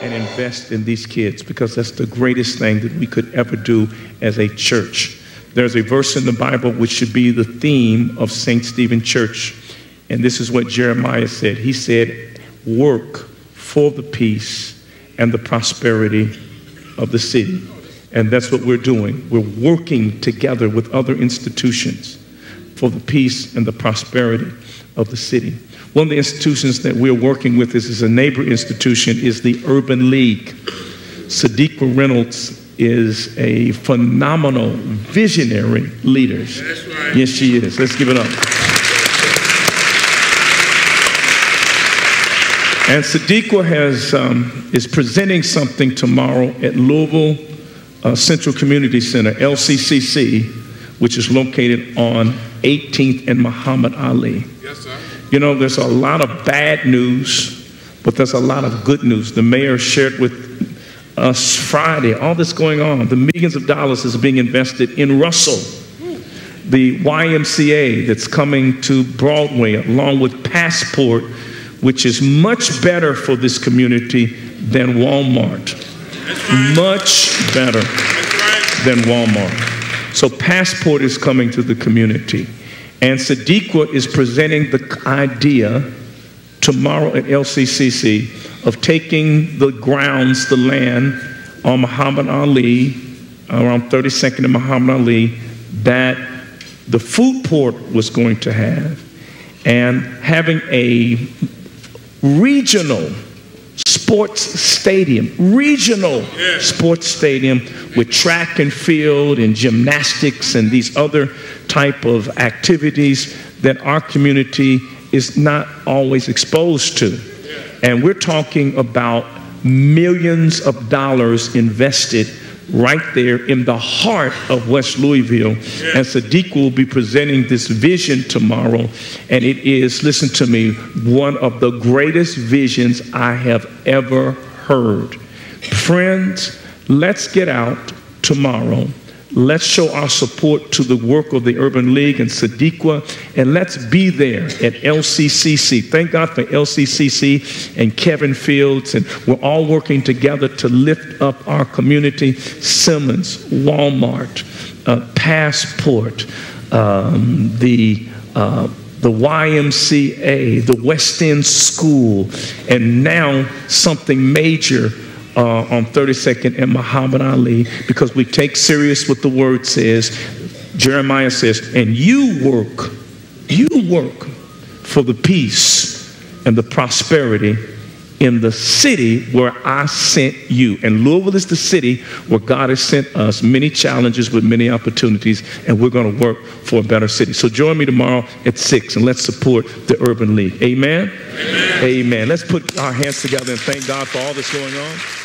and invest in these kids, because that's the greatest thing that we could ever do as a church. There's a verse in the Bible which should be the theme of St. Stephen Church. And this is what Jeremiah said. He said, work for the peace and the prosperity of the city. And that's what we're doing. We're working together with other institutions for the peace and the prosperity of the city. One of the institutions that we're working with is a neighbor institution, is the Urban League. Sadiqa Reynolds is a phenomenal visionary leader. That's right. Yes, she is. Let's give it up. And Sadiqa is presenting something tomorrow at Louisville Central Community Center, LCCC, which is located on 18th and Muhammad Ali. Yes, sir. You know, there's a lot of bad news, but there's a lot of good news. The mayor shared with us Friday all this going on. The millions of dollars is being invested in Russell. The YMCA that's coming to Broadway, along with Passport, which is much better for this community than Walmart. Right. Much better than Walmart. So Passport is coming to the community. And Sadiqa is presenting the idea tomorrow at LCCC of taking the grounds, the land on Muhammad Ali, around 32nd and Muhammad Ali, that the food port was going to have, and having a regional sports stadium, sports stadium with track and field and gymnastics and these other type of activities that our community is not always exposed to. And we're talking about millions of dollars invested right there in the heart of West Louisville. And Sadiqa will be presenting this vision tomorrow. And it is, listen to me, one of the greatest visions I have ever heard. Friends, let's get out tomorrow. Let's show our support to the work of the Urban League and Sadiqa, and let's be there at LCCC. Thank God for LCCC and Kevin Fields, and we're all working together to lift up our community. Simmons, Walmart, Passport, the YMCA, the West End School, and now something major on 32nd and Muhammad Ali, because we take serious what the word says. Jeremiah says, and you work for the peace and the prosperity in the city where I sent you. And Louisville is the city where God has sent us many challenges with many opportunities, and we're going to work for a better city. So join me tomorrow at 6, and let's support the Urban League. Amen? Amen. Amen. Let's put our hands together and thank God for all that's going on.